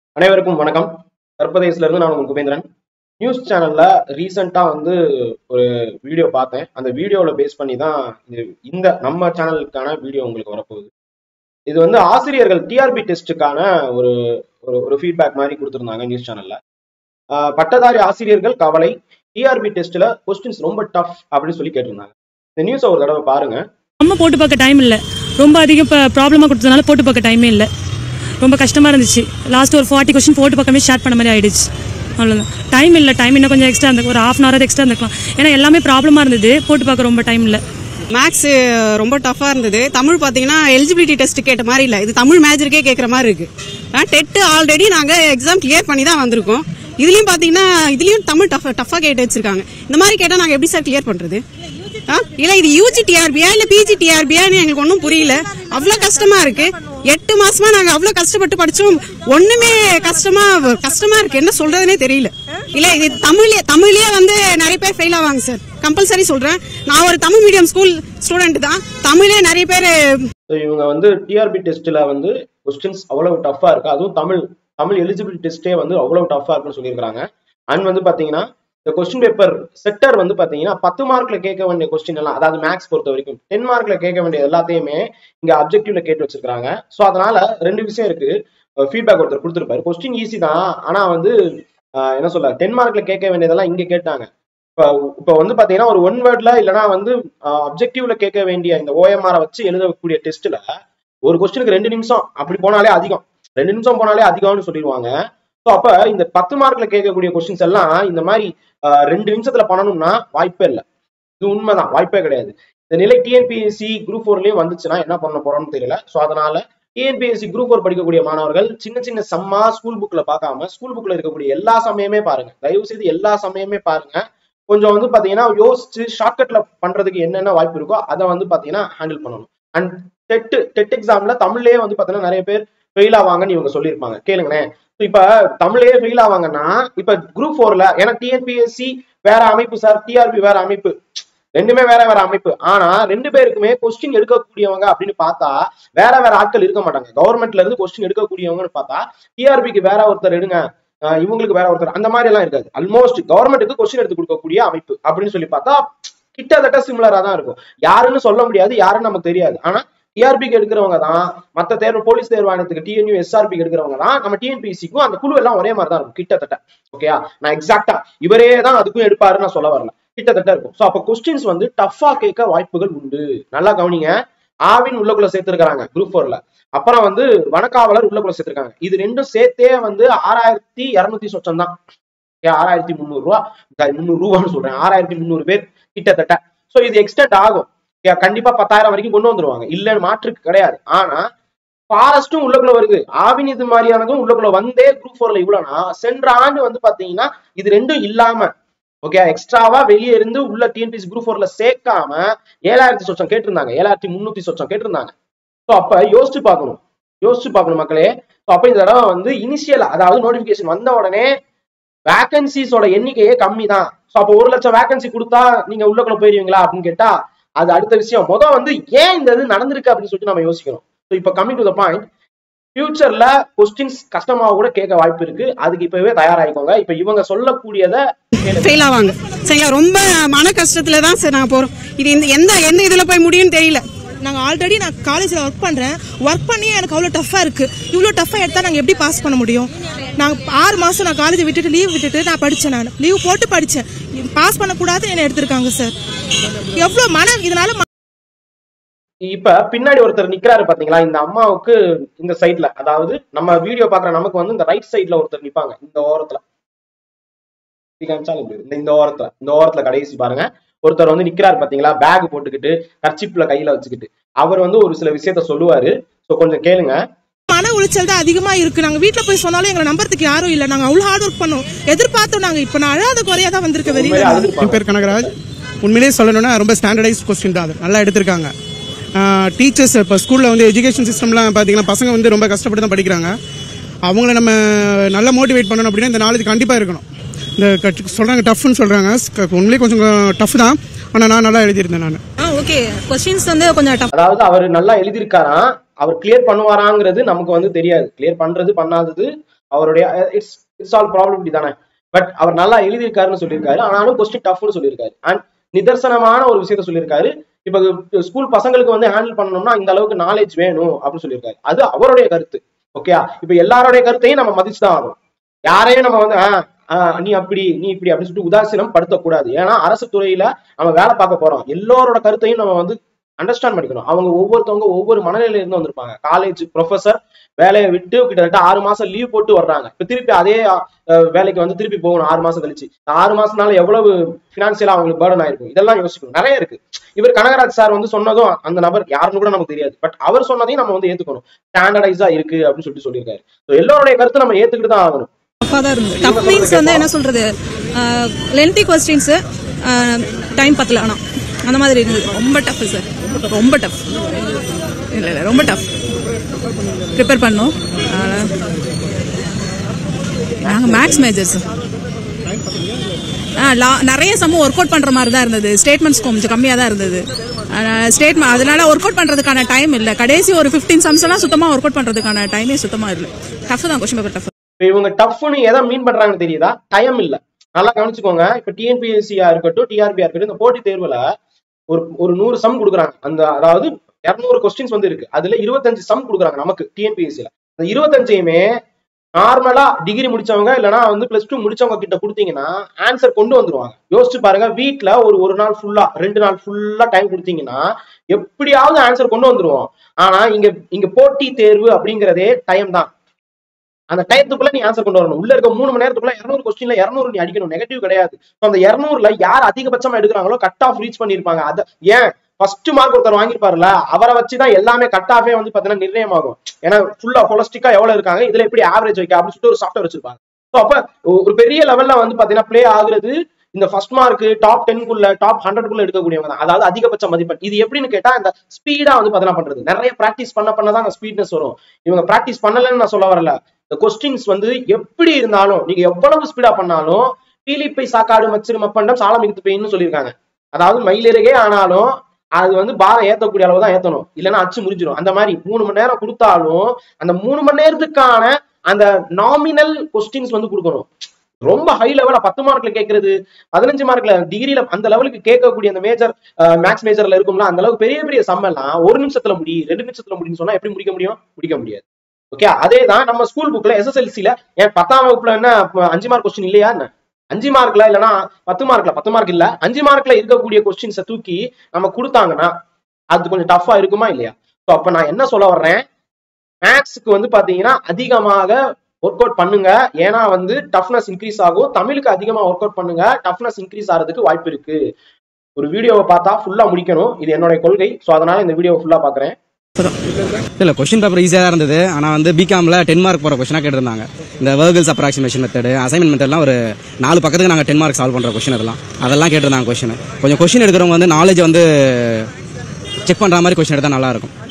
அனைவருக்கும் வணக்கம். கற்பதேசில இருந்து நான் உங்களுக்கு உபேந்திரன். நியூஸ் சேனல்ல ரீசெண்டா ஒரு வீடியோ பார்த்தேன். அந்த வீடியோல பேஸ் பண்ணி தான் இந்த நம்ம சேனலுக்கான வீடியோ உங்களுக்கு வரப்போகுது. இது ஆசிரியர்கள் டிஆர்பி டெஸ்ட்டுக்கான ஒரு ஒரு ஃபீட்பேக் மாதிரி கொடுத்துருந்தாங்க நியூஸ் சேனல்ல. பட்டதாரி ஆசிரியர்கள் கவலை, டிஆர்பி டெஸ்ட்ல கொஸ்டின்ஸ் ரொம்ப டஃப் அப்படின்னு சொல்லி கேட்டிருந்தாங்க. இந்த நியூஸை ஒரு தடவை பாருங்க. நம்ம போட்டு பார்க்க டைம் இல்லை, ரொம்ப அதிகம் ப்ராப்ளமாக கொடுத்ததுனால போட்டு பார்க்க டைமே இல்லை. ரொம்ப கஷ்டமாக இருந்துச்சு. லாஸ்ட் ஒரு 40 கொஸ்டின் போட்டு பக்கமே ஷேர் பண்ண மாதிரி ஆயிடுச்சு. அவ்வளோதான், டைம் இல்லை. டைம் இன்னும் கொஞ்சம் எக்ஸ்ட்ரா இருந்த ஒரு ½ hour எக்ஸ்ட்ரா இருந்துக்கலாம். ஏன்னா எல்லாமே ப்ராப்ளமாக இருந்தது, போட்டு பார்க்க ரொம்ப டைம் இல்லை. மேக்ஸ் ரொம்ப டஃப்பாக இருந்தது. தமிழ் பார்த்தீங்கன்னா எலிஜிபிலிட்டி டெஸ்ட் கேட்ட மாதிரி இல்லை, இது தமிழ் மேஜருக்கே கேட்குற மாதிரி இருக்கு. டெட்டு ஆல்ரெடி நாங்கள் எக்ஸாம் கிளியர் பண்ணி தான் வந்திருக்கோம். இதுலயும் பாத்தீங்கன்னா இதுலயும் தமிழ் டஃபா கேட்டு வச்சிருக்காங்க. இந்த மாதிரி கேட்டா நாங்க எப்படி சார் கிளியர் பண்றது? இல்ல இது யூஜி டிஆர்பியா இல்ல பிஜி டிஆர்பியான்னு எங்களுக்கு ஒன்றும் புரியல. அவ்வளவு கஷ்டமா இருக்கு. 8 மாசமா நாங்க அவ்வளவு கஷ்டப்பட்டு படிச்சோம். ஒண்ணுமே கஷ்டமா இருக்கு, என்ன சொல்றதுனே தெரியல. இல்ல இது தமிழ்லயே நிறைய பேர் ஃபெயில் ஆவாங்க சார். கம்பல்சரி சொல்றேன், நான் ஒரு தமிழ் மீடியம் ஸ்கூல் ஸ்டூடெண்ட் தான். தமிழே நிறைய பேர் இவங்க டிஆர்பி டெஸ்ட்ல கொஸ்டின்ஸ் அவ்வளவு டஃபா இருக்கு. அதுவும் தமிழ் எலிஜிபிலிட்டி டெஸ்டே அவ்வளவு டஃபா இருக்குன்னு சொல்லியிருக்காங்க. அண்ட் பாத்தீங்கன்னா இந்த கொஸ்டின் பேப்பர் செட்டர் பாத்தீங்கன்னா 10 மார்க்ல கேட்க வேண்டிய கொஸ்டின் எல்லாம், அதாவது மேக்ஸ் பொறுத்த வரைக்கும் 10 மார்க்ல கேட்க வேண்டிய எல்லாத்தையுமே இங்க அப்ஜெக்டிவ்ல கேட்டு வச்சிருக்காங்க. சோ அதனால 2 விஷயம் இருக்கு. ஃபீட்பேக் ஒருத்தர் கொடுத்திருப்பாரு, கொஸ்டின் ஈஸி தான், ஆனா என்ன சொல்ல 10 மார்க்ல கேட்க வேண்டியதெல்லாம் இங்க கேட்டாங்க. இப்ப பாத்தீங்கன்னா ஒரு 1 வேர்ட்ல இல்லைன்னா அப்ஜெக்டிவ்ல கேட்க வேண்டிய இந்த OMR வச்சு எழுதக்கூடிய டெஸ்ட்ல ஒரு கொஸ்டினுக்கு 2 நிமிஷம் அப்படி போனாலே அதிகம், 2 நிமிஷம் போனாலே அதிகம்னு சொல்லிடுவாங்க. ஸோ அப்ப இந்த 10 மார்க்ல கேட்கக்கூடிய கொஸ்டின்ஸ் எல்லாம் இந்த மாதிரி 2 நிமிஷத்துல பண்ணணும்னா வாய்ப்பே இல்லை. இது உண்மைதான், வாய்ப்பே கிடையாது. இந்த நிலை டிஎன்பிஎஸ்சி குரூப் 4லயும் வந்துச்சுன்னா என்ன பண்ண போறோம்னு தெரியல. ஸோ அதனால டிஎன்பிஎஸ்சி குரூப் 4 படிக்கக்கூடிய மாணவர்கள் சின்ன சம்மா ஸ்கூல் புக்ல பார்க்காம ஸ்கூல் புக்ல இருக்கக்கூடிய எல்லா சமயமே பாருங்க. தயவு செய்து எல்லா சமயமே பாருங்க. கொஞ்சம் பாத்தீங்கன்னா யோசிச்சு ஷார்ட்கட்ல பண்றதுக்கு என்னென்ன வாய்ப்பு இருக்கோ அதை பாத்தீங்கன்னா ஹேண்டில் பண்ணணும். அண்ட் டெட் எக்ஸாம்ல தமிழ்லயே பாத்தீங்கன்னா நிறைய பேர் ஃபெயில் ஆவாங்கன்னு இவங்க சொல்லியிருப்பாங்க. கேளுங்களேன், இப்ப தமிழே ஃபெயில் ஆவாங்கன்னா இப்ப குரூப் 4ல, ஏன்னா டிஎன்பிஎஸ்சி வேற அமைப்பு சார், டிஆர்பி வேற அமைப்பு, ரெண்டுமே வேற அமைப்பு. ஆனா 2 பேருக்குமே கொஸ்டின் எடுக்கக்கூடியவங்க அப்படின்னு பார்த்தா வேற ஆட்கள் இருக்க மாட்டாங்க. கவர்மெண்ட்ல இருந்து கொஸ்டின் எடுக்கக்கூடியவங்கன்னு பார்த்தா டிஆர்பிக்கு வேற ஒருத்தர் எடுங்க, இவங்களுக்கு வேற ஒருத்தர், அந்த மாதிரி எல்லாம் இருக்காது. ஆல்மோஸ்ட் கவர்மெண்ட்டுக்கு கொஸ்டின் எடுத்து கொடுக்கக்கூடிய அமைப்பு அப்படின்னு சொல்லி பார்த்தா கிட்டத்தட்ட சிமிலரா தான் இருக்கும். யாருன்னு சொல்ல முடியாது, யாருன்னு நமக்கு தெரியாது. ஆனா டிஆர்பிக்கு எடுக்கிறவங்க தான் மற்ற தேர்வு, போலீஸ் தேர்வாணையத்துக்கு டிஎன்யூ எஸ்ஆர்பிக்கு எடுக்கிறவங்க தான் நம்ம டிஎன்பிஎஸ்சிக்கும் அந்த குழு எல்லாம் ஒரே மாதிரி தான் இருக்கும் கிட்டத்தட்ட. ஓகேயா, நான் எக்ஸாக்டா இவரே தான் அதுக்கும் எடுப்பாருன்னு நான் சொல்ல வரல, கிட்டத்தட்ட இருக்கும். ஸோ அப்ப கொஸ்டின்ஸ் டஃபா கேட்க வாய்ப்புகள் உண்டு. நல்லா கவனிங்க. ஆவின் உள்ளக்குள்ள சேர்த்திருக்காங்க குரூப் 4ல, அப்புறம் வனக்காவலர் உள்ளக்குள்ள சேர்த்திருக்காங்க. இது ரெண்டும் சேர்த்தே 6200 சொச்சம் தான். 6300 ரூபா, 300 ரூபான்னு சொல்றேன், 6300 பேர் கிட்டத்தட்ட. ஸோ இது எக்ஸ்டெண்ட் ஆகும். கண்டிப்பா 10,000 வரைக்கும் கொண்டு வந்துருவாங்க, இல்லன்னு மாற்றுக்கு கிடையாது. ஆனா ஃபாரஸ்டும் உள்ளக்குள்ள வருது, ஆவின் இது மாதிரியானதும் உள்ளக்குள்ள வந்தே குரூப் 4ல இவ்வளவுனா, சென்ற ஆண்டு பாத்தீங்கன்னா இது ரெண்டும் இல்லாம ஓகே எக்ஸ்ட்ராவா வெளியே இருந்து உள்ள டிஎன்பிஎஸ்சி குரூப் 4ல சேர்க்காம 7000 சொச்சம் கேட்டிருந்தாங்க, 7300 சொச்சம் கேட்டிருந்தாங்க. ஸோ அப்ப யோசிச்சு பார்க்கணும் மக்களே. அப்ப இந்த தடவை இனிஷியல், அதாவது நோட்டிபிகேஷன் வந்த உடனே வேகன்சிஸோட எண்ணிக்கையே கம்மி தான். ஸோ அப்போ 1 லட்சம் வேகன்சி கொடுத்தா நீங்க உள்ளக்குள்ள போயிருவீங்களா அப்படின்னு கேட்டா அது அடுத்த விஷயம். ஏன் இந்த இது நடந்திருக்கு அப்படின்னு சொல்லிட்டு நம்ம யோசிக்கணும். இப்ப கமிங் டு த பாயிண்ட், ஃபியூச்சர்ல கொஸ்டின்ஸ் கஷ்டமாக கூட கேட்க வாய்ப்பு இருக்கு. அதுக்கு இப்பவே தயாராகிக்கோங்க. இப்ப இவங்க சொல்லக்கூடியதை ஃபெயில் ஆவாங்க சரியா, ரொம்ப மன கஷ்டத்துல தான் சார் நாங்க போறோம். இது எந்த இதுல போய் முடியும்னு தெரியல. நாங்கள் ஆல்ரெடி நான் காலேஜில் ஒர்க் பண்ணி எனக்கு அவ்வளோ டஃப்பாக இருக்குது. இவ்வளோ டஃப்பாக எடுத்தால் நாங்கள் எப்படி பாஸ் பண்ண முடியும்? நாங்கள் 6 மாதம் நான் காலேஜை லீவ் விட்டுட்டு நான் படித்தேன். நான் லீவ் போட்டு படித்தேன். பாஸ் பண்ணக்கூடாதுன்னு என்னை எடுத்திருக்காங்க சார். எவ்வளோ இதனால இப்ப பின்னாடி ஒருத்தர் நிக்கிறாரு பாத்தீங்களா, இந்த அம்மாவுக்கு இந்த சைட்ல, அதாவது நம்ம வீடியோ பாக்குற நமக்கு இந்த ரைட் சைட்ல ஒருத்தர் நிப்பாங்க, இந்த ஓரத்துல, இந்த ஓரத்துல கடைசி பாருங்க ஒருத்தர் நிக்கிறாரு பாத்தீங்களா, பேக் போட்டுக்கிட்டு கர்ச்சிப்ல கையில வச்சுக்கிட்டு. அவர் ஒரு சில விஷயத்த சொல்லுவாரு. சோ கொஞ்சம் கேளுங்க. மன உளைச்சல் தான் அதிகமா இருக்கு. நாங்க வீட்டுல போய் சொன்னாலும் எங்களை நம்பறதுக்கு யாரும் இல்ல. நாங்க அவ்வளவு ஹார்ட் ஒர்க் பண்ணோம், எதிர்பார்த்தோம். நாங்க இப்ப நான் அழாத குறையா தான் வந்திருக்க. என் பேர் கனகராஜ். உண்மையிலேயே சொல்லணும்னா ரொம்ப ஸ்டாண்டர்டைஸ் கொஸ்டின் தான், அது நல்லா எடுத்திருக்காங்க. டீச்சர்ஸ் இப்போ ஸ்கூலில் எஜுகேஷன் சிஸ்டம்லாம் பார்த்தீங்கன்னா பசங்க ரொம்ப கஷ்டப்பட்டு தான் படிக்கிறாங்க. அவங்கள நம்ம நல்லா மோட்டிவேட் பண்ணணும் அப்படின்னா இந்த நாலேஜ் கண்டிப்பாக இருக்கணும். இந்த சொல்கிறாங்க டஃப்னு சொல்கிறாங்க, உண்மையிலே கொஞ்சம் டஃப் தான். ஆனால் நான் நல்லா எழுதியிருந்தேன். நான் ஓகே கொஸ்டின்ஸ் கொஞ்சம் டஃப். அதாவது அவர் நல்லா எழுதியிருக்காராம், அவர் கிளியர் பண்ணுவாராங்கிறது நமக்கு தெரியாது. கிளியர் பண்றது பண்ணாதது அவருடைய இட்ஸ் ஆல் ப்ராபபிலிட்டி தானே. பட் அவர் நல்லா எழுதியிருக்காருன்னு சொல்லியிருக்காரு, ஆனாலும் கொஸ்டின் டஃப்னு சொல்லியிருக்காரு. அண்ட் நிதர்சனமான ஒரு விஷயத்த சொல்லியிருக்காரு. இப்ப ஸ்கூல் பசங்களுக்கு வந்து ஹேண்டில் பண்ணணும்னா இந்த அளவுக்கு நாலேஜ் வேணும் அப்படின்னு சொல்லியிருக்காரு. அது அவருடைய கருத்து. ஓகே, இப்ப எல்லாருடைய கருத்தையும் நம்ம மதிச்சுதான் ஆகும். யாரையும் நம்ம வந்து நீ அப்படி நீ இப்படி அப்படின்னு சொல்லிட்டு உதாசீனம் படுத்தக்கூடாது. ஏன்னா அரசு துறையில நம்ம வேலை பார்க்க போறோம். எல்லோரோட கருத்தையும் நம்ம வந்து அண்டர்ஸ்டாண்ட் பண்ணிக்கணும். அவங்க ஒவ்வொருத்தவங்க ஒவ்வொரு மனநிலையில இருந்து வந்திருப்பாங்க. காலேஜ் ப்ரொஃபசர் வேலையை விட்டு கிட்டத்தட்ட 6 மாசம் லீவ் போட்டு வர்றாங்க. இப்ப திருப்பி அதே வேலைக்கு வந்து திருப்பி போகணும் 6 மாசம் கழிச்சு. 6 மாசம்னால எவ்வளவு பினான்சியலா அவங்களுக்கு பேர்டன் ஆயிருக்கும். இதெல்லாம் யோசிக்கணும். நிறைய இருக்கு. இவர் கனகராஜ் சார் வந்து சொன்னதும் அந்த நபர் யாருன்னு கூட நமக்கு தெரியாது. பட் அவர் சொன்னதையும் நம்ம வந்து ஏத்துக்கணும். ஸ்டாண்டர்டைஸா இருக்கு அப்படின்னு சொல்லியிருக்காரு. எல்லோருடைய கருத்து நம்ம ஏத்துக்கிட்டு தான் ஆகணும். டஃப் மீன்ஸ் வந்து என்ன சொல்றது, லென்த்தி கொஸ்டின்ஸ், டைம் பத்தல, ஆனா அந்த மாதிரி இருந்தது. ரொம்ப டஃப் சார், ரொம்ப டஃப். இல்லை ரொம்ப டஃப் ப்ரிப்பேர் பண்ணோம். நாங்கள் மேக்ஸ் மேஜர்ஸ் நிறைய சம்ம ஒர்க் அவுட் பண்ற மாதிரி தான் இருந்தது. ஸ்டேட்மெண்ட்ஸ் கொஞ்சம் கம்மியாக தான் இருந்தது. அதனால ஒர்க் அவுட் பண்றதுக்கான டைம் இல்லை. கடைசி ஒரு 15 சம்ஸ் எல்லாம் சுத்தமா ஒர்க் அவுட் பண்றதுக்கான டைமே சுத்தமா இல்லை. டஃப் தான், கொஸ்டின் பேப்பர் டஃப். இவங்க டஃப்னு எதை மீன் பண்றாங்கன்னு தெரியுதா? டைம் இல்ல. நல்லா கவனிச்சுக்கோங்க. இப்ப டிஎன்பிஎஸ்சியா இருக்கட்டும், டிஆர்பியா இருக்கட்டும், இந்த போட்டி தேர்வுல ஒரு 100 சம் கொடுக்குறாங்க. அதாவது 200 கொஸ்டின்ஸ் வந்து இருக்கு. அதுல 25 சம் கொடுக்குறாங்க நமக்கு டிஎன்பிஎஸ்சில. அந்த 25யுமே நார்மலா டிகிரி முடிச்சவங்க இல்லைன்னா வந்து +2 முடிச்சவங்க கிட்ட கொடுத்தீங்கன்னா ஆன்சர் கொண்டு வந்துருவாங்க. யோசிச்சு பாருங்க. வீட்டுல ஒரு நாள் ஃபுல்லா 2 நாள் ஃபுல்லா டைம் கொடுத்தீங்கன்னா எப்படியாவது ஆன்சர் கொண்டு வந்துருவோம். ஆனா இங்க போட்டி தேர்வு அப்படிங்கிறதே டைம் தான். அந்த டைத்துக்குள்ள நீ ஆன்சர் கொண்டு வரணும். உள்ள இருக்க 3 மணி நேரத்துக்குள்ள 200 கொஸ்டின்ல 200 நீ அடிக்கணும். நெகட்டிவ் கிடையாது. அந்த 200ல யார் அதிகபட்சமா எடுக்கிறாங்களோ கட் ஆஃப் ரீச் பண்ணிருப்பாங்க. அத ஏன் ஃபர்ஸ்ட் மார்க் ஒருத்தர் வாங்கிருப்பாருல, அவரை வச்சுதான் எல்லாமே கட் ஆஃபே வந்து பாத்தீங்கன்னா நிர்ணயம் ஆகும். ஏன்னா ஃபுல்லா ஹோலிஸ்டிக்கா எவ்வளவு இருக்காங்க, இதுல எப்படி ஆவரேஜ் வைக்க அப்படின்னு சொல்லிட்டு ஒரு சாஃப்ட்வேர் வச்சிருப்பாங்க. ஸோ அப்ப ஒரு பெரிய லெவல்ல வந்து பாத்தீங்கன்னா பிளே ஆகுறது இந்த ஃபர்ஸ்ட் மார்க் டாப் 10குள்ள டாப் 100குள்ள எடுக்கக்கூடியவங்க தான். அதாவது அதிகபட்ச மதிப்பெண். இது எப்படின்னு கேட்டா இந்த ஸ்பீடா வந்து பாத்தீங்கன்னா பண்றது. நிறைய பிராக்டிஸ் பண்ணதான் அந்த ஸ்பீட்னஸ் வரும். இவங்க பிராக்டிஸ் பண்ணலன்னு நான் சொல்ல வரல. இந்த கொஸ்டின்ஸ் வந்து எப்படி இருந்தாலும் நீங்க எவ்வளவு ஸ்பீடா பண்ணாலும் பீலிப்பை சாக்காடு மச்சிறு மப்பண்டம் சாலமிகுத்து பெயின்னு சொல்லியிருக்காங்க. அதாவது மயிலிறகே ஆனாலும் அது வந்து பாரம் ஏத்தக்கூடிய அளவு தான் ஏத்தணும், இல்லைன்னா அச்சு முறிஞ்சிடும். அந்த மாதிரி 3 மணி நேரம் கொடுத்தாலும் அந்த 3 மணி நேரத்துக்கான அந்த நாமினல் கொஸ்டின்ஸ் வந்து கொடுக்கணும். ரொம்ப ஹை லெவலா 10 மார்க்ல கேட்கறது, 15 மார்க்ல டிகிரியில அந்த லெவலுக்கு கேட்கக்கூடிய அந்த மேஜர் மேக்ஸ் மேஜர்ல இருக்கும்ல, அந்த அளவுக்கு பெரிய பெரிய சம் எல்லாம் 1 நிமிஷத்துல 2 நிமிஷத்துல முடியும்னு சொன்னா எப்படி முடிக்க முடியாது. ஓகே, அதே தான் நம்ம ஸ்கூல் புக்ல SSLCல ஏன் 10ஆம் வகுப்புல என்ன 5 மார்க் கொஸ்டின் இல்லையா? 5 மார்க்ல இல்லைன்னா 10 மார்க் இல்ல 5 மார்க்ல இருக்கக்கூடிய கொஸ்டின்ஸை தூக்கி நம்ம கொடுத்தாங்கன்னா அது கொஞ்சம் டஃபா இருக்குமா இல்லையா? ஸோ அப்ப நான் என்ன சொல்ல வர்றேன், மேக்ஸுக்கு வந்து பாத்தீங்கன்னா அதிகமாக ஒர்க் அவுட் பண்ணுங்க. ஏன்னா வந்து டஃப்னஸ் இன்க்ரீஸ் ஆகும். தமிழுக்கு அதிகமா ஒர்க் அவுட் பண்ணுங்க, டஃப்னஸ் இன்க்ரீஸ் ஆகிறதுக்கு வாய்ப்பு இருக்கு. ஒரு வீடியோவை பார்த்தா ஃபுல்லா முடிக்கணும், இது என்னுடைய கொள்கை. ஸோ அதனால இந்த வீடியோவை ஃபுல்லா பாக்குறேன். இல்ல கொஸ்டின் பேப்பர் ஈஸியா தான் இருந்தது. ஆனா வந்து பிகாம்ல 10 மார்க் போற கொஸ்டினா கேட்டிருந்தாங்க. இந்த வேர்கல்ஸ் அப்ராக்சிமேஷன் மெத்தட், அசைன்மெண்ட் மெத்தட்லாம் ஒரு 4 பக்கத்துக்கு நாங்க 10 மார்க் சால்வ் பண்ற கொஸ்டின் அதெல்லாம் கேட்டிருந்தாங்க. கொஞ்சம் கொஸ்டின் எடுக்கிறவங்க வந்து நாலேஜ் வந்து செக் பண்ற மாதிரி கொஸ்டின் எடுத்தா நல்லா இருக்கும்.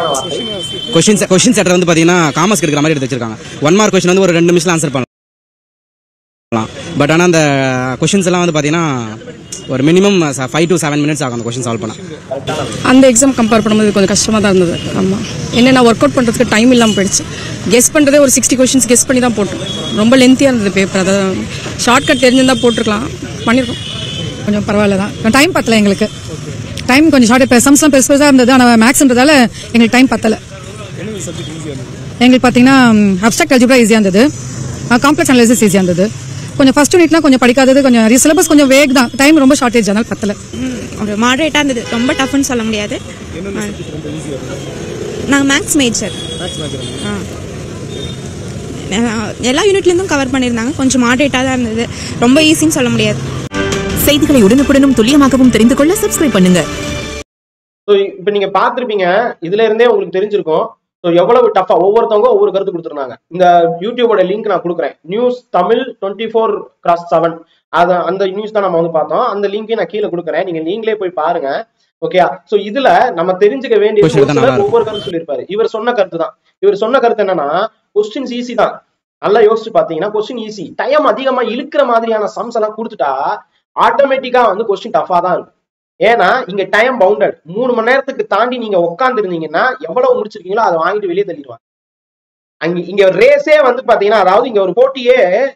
கொஸ்டின் செட்டர் வந்து பாத்தீங்கன்னா காமர்ஸ் எடுக்கிற மாதிரி எடுத்து வச்சிருக்காங்க. 1 மார்க் கொஸ்டின் வந்து ஒரு 2 நிமிஷத்துல ஆன்சர் பண்ணலாம். பட் ஆனா அந்த கொஸ்டின்ஸ் எல்லாம் வந்து பாத்தீங்கன்னா ஒரு மினிமம் 5 to 7 minutes ஆகும் அந்த கொஸ்டின் சால்வ் பண்ண. அந்த எக்ஸாம் கம்பேர் பண்ணும்போது கொஞ்சம் கஷ்டமாக தான் இருந்தது. ஆமாம், என்னென்ன ஒர்க் அவுட் பண்ணுறதுக்கு டைம் இல்லாமல் போயிடுச்சு. கெஸ் பண்ணுறதே ஒரு 60 கொஸ்டின்ஸ் கெஸ் பண்ணி தான் போட்டோம். ரொம்ப லென்த்தியாக இருந்தது பேப்பர். அதை ஷார்ட்கட் தெரிஞ்சிருந்தா போட்டிருக்கலாம், பண்ணியிருக்கோம். கொஞ்சம் பரவாயில்ல தான். டைம் பத்தலை எங்களுக்கு. டைம் கொஞ்சம் ஷார்ட். இப்போ சம்ஸ்லாம் பெருசாக இருந்தது, ஆனால் மேக்ஸ்ன்றதால எங்களுக்கு டைம் பத்தலை. எங்களுக்கு பார்த்தீங்கன்னா அப்ஸ்ட்ராக்ட் அல்ஜிப்ரா ஈஸியாக இருந்தது, காம்ப்ளெக்ஸ் அனாலிசிஸ் ஈஸியாக இருந்தது. கொஞ்சம் ஃபர்ஸ்ட் யூனிட்லாம் கொஞ்சம் படிக்காதது, கொஞ்சம் சிலபஸ் கொஞ்சம் வேக் தான். டைம் ரொம்ப ஷார்டேஜ், அதனால பத்தல. ஒரு மாடரேட்டாக இருந்தது, ரொம்ப டஃப்னு சொல்ல முடியாது. நாங்கள் மேக்ஸ் மேஜர். எல்லா யூனிட்லேருந்தும் கவர் பண்ணியிருந்தாங்க. கொஞ்சம் மாடரேட்டாக தான் இருந்தது, ரொம்ப ஈஸின்னு சொல்ல முடியாது. செய்திகளை உடனுக்குடனும் துல்லியமாகவும் தெரிந்து கொள்ள சப்ஸ்கிரைப் பண்ணுங்க. இப்போ நீங்க பார்த்திருப்பீங்க, இதுல இருந்தே உங்களுக்கு தெரிஞ்சிருக்கும் எவ்வளவு டஃபா ஒவ்வொருத்தவங்க ஒவ்வொரு கருத்து கொடுத்துருந்தாங்க. இந்த யூடியூபோட லிங்க் நான் கொடுக்குறேன். நியூஸ் தமிழ் 24/7 அந்த நியூஸ் தான் நம்ம வந்து பார்த்தோம். அந்த லிங்கையும் நான் கீழே கொடுக்குறேன், நீங்களே போய் பாருங்க. ஓகே, சோ இதுல நம்ம தெரிஞ்சுக்க வேண்டிய ஒவ்வொரு கருத்து சொல்லியிருப்பாரு. இவர் சொன்ன கருத்து என்னன்னா, கொஸ்டின்ஸ் ஈஸி தான். நல்லா யோசிச்சு பாத்தீங்கன்னா கொஸ்டின் ஈஸி. டைம் அதிகமா இழுக்கிற மாதிரியான சம்ஸ் எல்லாம் கொடுத்துட்டா ஆட்டோமேட்டிக்கா வந்து கொஸ்டின் டஃபா தான் இருக்கும். ஏன்னா இங்க டைம் பவுண்டட். 3 மணி நேரத்துக்கு தாண்டி நீங்க உட்கார்ந்து இருந்தீங்கன்னா எவ்வளவு முடிச்சிருக்கீங்களோ அதை வாங்கிட்டு வெளியே தள்ளிடுவாங்க. இங்க ரேஸே வந்து பாத்தீங்கன்னா, அதாவது இங்க ஒரு போட்டியே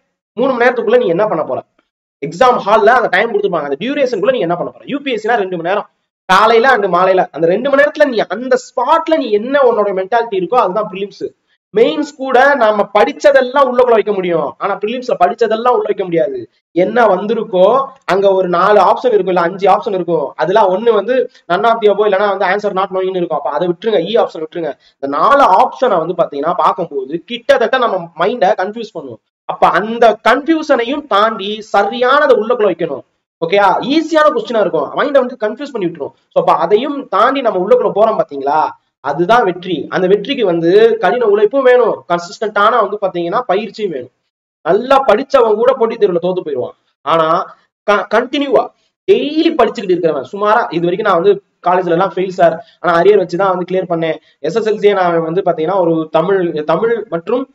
3 மணி நேரத்துக்குள்ள நீ என்ன பண்ண போற? எக்ஸாம் ஹால்ல அந்த டைம் கொடுத்துருப்பாங்க, அந்த டியூரேஷனுக்குள்ள நீ என்ன பண்ண போற? யூபிஎஸ்சினா 2 மணி நேரம், காலையில அண்ட் மாலையில, அந்த 2 மணி நேரத்துல நீ அந்த ஸ்பாட்ல நீ என்ன உன்னோட மென்டாலிட்டி இருக்கோ அதுதான் ப்ரிலிம்ஸ். மெயின்ஸ் கூட நம்ம படிச்சதெல்லாம் உள்ளக்குள்ள வைக்க முடியும், ஆனா ப்ரிலிம்ஸ்ல படிச்சதெல்லாம் உள்ள வைக்க முடியாது. என்ன வந்திருக்கோ அங்க ஒரு 4 ஆப்ஷன் இருக்கும், இல்ல 5 ஆப்ஷன் இருக்கும். அதெல்லாம் ஒண்ணு வந்து நன் ஆஃப் தி அபோவ் இல்லைன்னா வந்து ஆன்சர் நாட் நோயின்னு இருக்கும். அப்ப அதை விட்டுருங்க, ஆப்ஷன் விட்டுருங்க. இந்த 4 ஆப்ஷனை வந்து பாத்தீங்கன்னா பார்க்கும்போது கிட்டத்தட்ட நம்ம மைண்டை கன்ஃபியூஸ் பண்ணுவோம். அப்ப அந்த கன்ஃபியூஷனையும் தாண்டி சரியானதை உள்ளக்குள்ள வைக்கணும். ஓகேயா? ஈஸியான கொஸ்டினா இருக்கும், மைண்டை வந்து கன்ஃபியூஸ் பண்ணி விட்டுரும். ஸோ அப்ப அதையும் தாண்டி நம்ம உள்ளக்குள்ள போறோம் பாத்தீங்களா, அதுதான் வெற்றி. அந்த வெற்றிக்கு வந்து கடின உழைப்பும் வேணும், கன்சிஸ்டன்டான வந்து பாத்தீங்கன்னா பயிற்சியும் வேணும். நல்லா படிச்சவன் கூட போட்டித் தேர்வுல தோத்து போயிடுவான். ஆனா கண்டினியூவா டெய்லி படிச்சுக்கிட்டு இருக்கிறவன் சுமாரா, இது வரைக்கும் நான் வந்து காலேஜ்ல எல்லாம் ஃபெயில் சார், ஆனா அரியர் வச்சுதான் வந்து கிளியர் பண்ணேன். SSLC நான் வந்து பாத்தீங்கன்னா ஒரு தமிழ் மற்றும்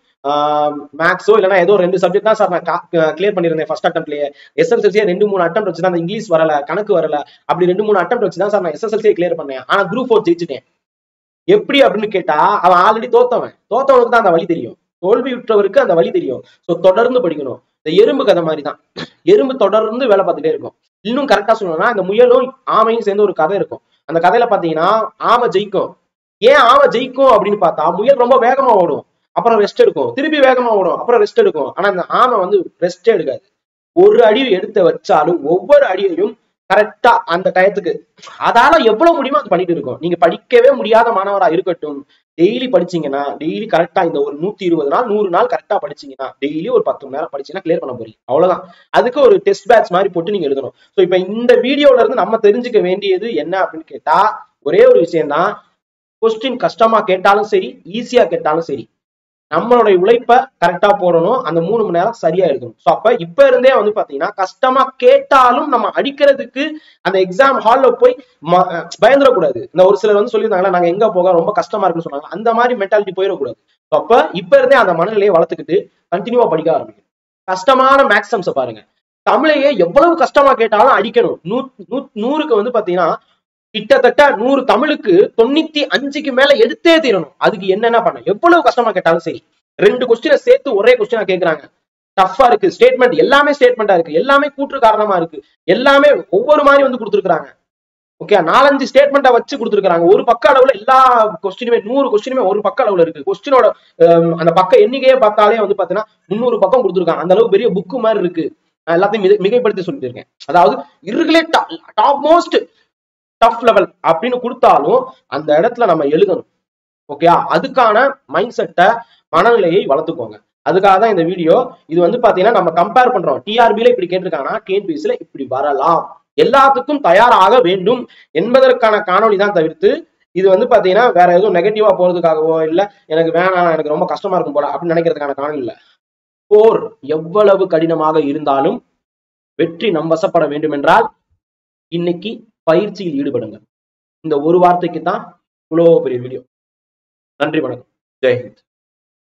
மேக்ஸோ இல்லைன்னா ஏதோ 2 சப்ஜெக்ட் தான் சார் நான் கிளியர் பண்ணிருந்தேன் ஃபர்ஸ்ட் அட்டம்ப்ட்லயே. SSLC 2-3 அட்டம் வச்சுதான், அந்த இங்கிலீஷ் வரல, கணக்கு வரல, அப்படி 2-3 அட்டம் வச்சுதான் சார் நான் SSLC கிளியர் பண்ணேன். ஆனா குரூப் 4 ஜெயிச்சுட்டேன். எப்படி அப்படின்னு கேட்டா, அவன் ஆல்ரெடி தோத்தவனுக்கு தான் அந்த வழி தெரியும், தோல்வி விட்டவருக்கு அந்த வழி தெரியும். ஸோ தொடர்ந்து படிக்கணும். இந்த எறும்பு கதை மாதிரி தான், எறும்பு தொடர்ந்து வேலை பார்த்துட்டே இருக்கும். இன்னும் கரெக்டா சொல்லணும்னா, இந்த முயலும் ஆமையும் சேர்ந்து ஒரு கதை இருக்கும். அந்த கதையில பாத்தீங்கன்னா ஆமை ஜெயிக்கும். ஏன் ஆமை ஜெயிக்கும் அப்படின்னு பார்த்தா, முயல் ரொம்ப வேகமா ஓடும், அப்புறம் ரெஸ்ட் எடுக்கும், திருப்பி வேகமா ஓடும், அப்புறம் ரெஸ்ட் எடுக்கும். ஆனா இந்த ஆமை வந்து ரெஸ்டே எடுக்காது. ஒரு அடி எடுத்து வச்சாலும் ஒவ்வொரு அடியையும் கரெக்டா அந்த டயத்துக்கு, அதால எவ்வளவு முடியுமோ அது பண்ணிட்டு இருக்கும். நீங்க படிக்கவே முடியாத மாணவரா இருக்கட்டும், டெய்லி படிச்சீங்கன்னா, டெய்லி கரெக்டா இந்த ஒரு 120 நாள் 100 நாள் கரெக்டா படிச்சீங்கன்னா, டெய்லி ஒரு 10 மணி நேரம் படிச்சீங்கன்னா கிளியர் பண்ண போறீங்க. அவ்வளவுதான். அதுக்கு ஒரு டெஸ்ட் பேட்ச் மாதிரி போட்டு நீங்க எழுதணும். ஸோ இப்ப இந்த வீடியோல இருந்து நம்ம தெரிஞ்சுக்க வேண்டியது என்ன அப்படின்னு கேட்டா, ஒரே ஒரு விஷயம் தான். கொஸ்டின் கஷ்டமா கேட்டாலும் சரி, ஈஸியா கேட்டாலும் சரி, நம்மளுடைய உழைப்ப கரெக்டா போடணும், அந்த 3 மணி நேரம் சரியா இருக்கணும். ஸோ அப்ப இப்ப இருந்தே வந்து பாத்தீங்கன்னா, கஷ்டமா கேட்டாலும் நம்ம அடிக்கிறதுக்கு அந்த எக்ஸாம் ஹால்ல போய் பயந்துடக்கூடாது. இந்த ஒரு சிலர் வந்து சொல்லியிருந்தாங்களா, நாங்க எங்க போக ரொம்ப கஷ்டமா இருக்குன்னு சொன்னாங்க, அந்த மாதிரி மென்டாலிட்டி போயிடக்கூடாது. அப்ப இப்ப இருந்தே அந்த மனநிலையை வளர்த்துக்கிட்டு கண்டினியூவா படிக்க ஆரம்பிக்கணும். கஷ்டமான மேக்ஸம்ஸை பாருங்க, தமிழையே எவ்வளவு கஷ்டமா கேட்டாலும் அடிக்கணும். 100க்கு வந்து பாத்தீங்கன்னா கிட்டத்தட்ட 100 தமிழுக்கு 95க்கு மேல எடுத்தே தீரணும். அதுக்கு என்னென்ன பண்ண, எவ்வளவு கஷ்டமா கேட்டாலும் சரி. 2 கொஸ்டினை சேர்த்து ஒரே கொஸ்டினா கேட்கறாங்க, டஃபா இருக்கு, ஸ்டேட்மெண்ட் எல்லாமே ஸ்டேட்மெண்டா இருக்கு, எல்லாமே கூற்று காரணமா இருக்கு, எல்லாமே ஒவ்வொரு மாதிரி வந்து கொடுத்துருக்காங்க. ஓகே, 4-5 ஸ்டேட்மெண்ட்டை வச்சு கொடுத்துருக்காங்க. ஒரு பக்க அளவுல எல்லா கொஸ்டினுமே 100 கொஸ்டினுமே ஒரு பக்க அளவுல இருக்கு. கொஸ்டினோட அந்த பக்க எண்ணிக்கையே பார்த்தாலே வந்து பாத்தீங்கன்னா 300 பக்கம் கொடுத்துருக்காங்க. அந்த அளவுக்கு பெரிய புக்கு மாதிரி இருக்கு. நான் எல்லாத்தையும் மிகைப்படுத்தி சொல்லிட்டு இருக்கேன். அதாவது இருக்கலே டாப் மோஸ்ட் டஃப் லெவல் அப்படின்னு கொடுத்தாலும் அந்த இடத்துல நம்ம எழுதணும். ஓகே, அதுக்கான மைண்ட் செட்டை, மனநிலையை வளர்த்துக்கோங்க. அதுக்காக தான் இந்த வீடியோ. இது வந்து பாத்தீங்கன்னா நம்ம கம்பேர் பண்றோம். டிஆர்பில இப்படி கேட்டிருக்காங்கன்னா டிஎன்பிஎஸ்சில இப்படி வரலாம், எல்லாத்துக்கும் தயாராக வேண்டும் என்பதற்கான காணொலி தான் தவிர்த்து இது வந்து பாத்தீங்கன்னா வேற எதுவும் நெகட்டிவா போறதுக்காகவோ இல்ல எனக்கு வேணாம் எனக்கு ரொம்ப கஷ்டமா இருக்கும் போல அப்படின்னு நினைக்கிறதுக்கான காணொலி இல்ல. போர் எவ்வளவு கடினமாக இருந்தாலும் வெற்றி நம் வசப்பட வேண்டும் என்றால் இன்னைக்கு பயிற்சியில் ஈடுபடுங்க. இந்த ஒரு வார்த்தைக்கு தான் இவ்வளோ பெரிய வீடியோ. நன்றி, வணக்கம், ஜெய் ஹிந்த்.